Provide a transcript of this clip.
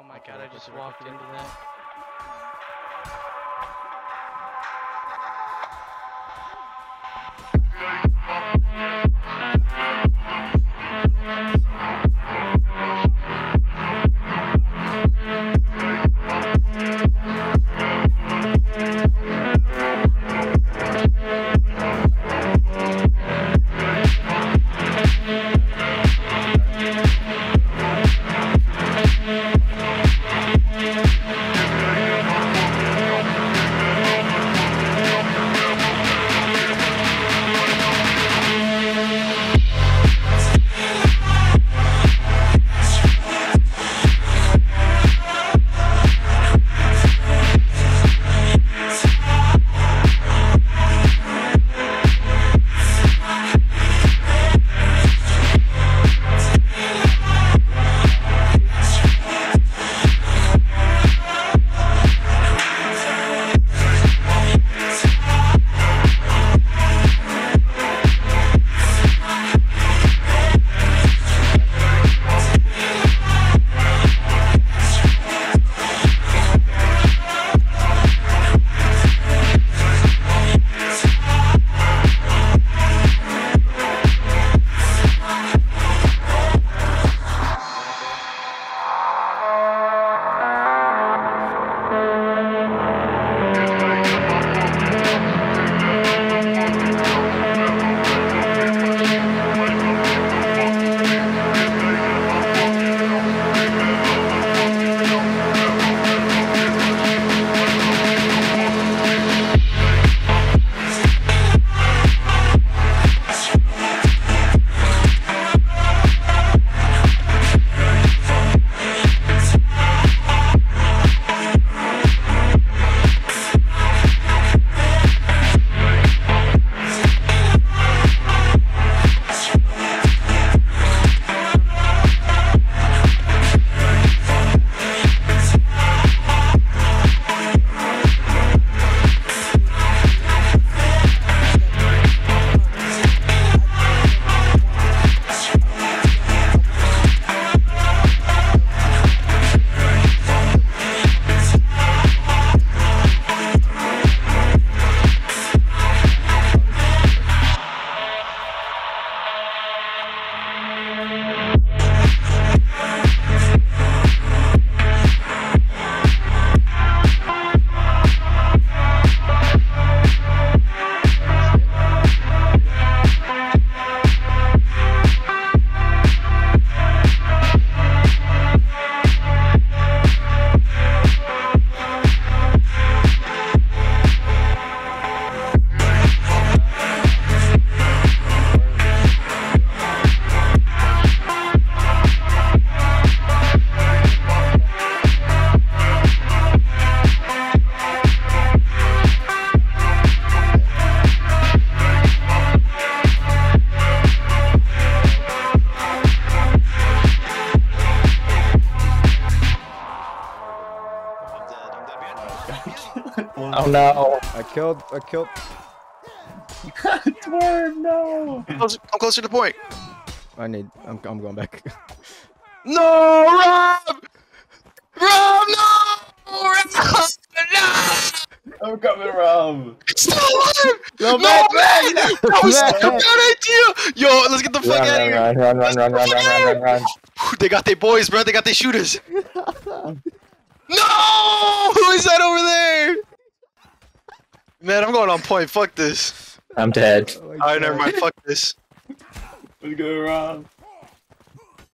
my god, I just walked into that. Oh no! I killed. Dwarf, no! I'm closer to the point. I'm going back. No, Rob! Rob, no! Rob, no! I'm coming, Rob! Still alive! Yo, No, man, man! That was such a man. bad idea! Yo, let's get the fuck out of here! Run. They got their boys, bro. They got their shooters. No! Who is that over there? Man, I'm going on point. Fuck this. I'm dead. Oh my Alright, never God. mind. Fuck this. Let's go, Rob.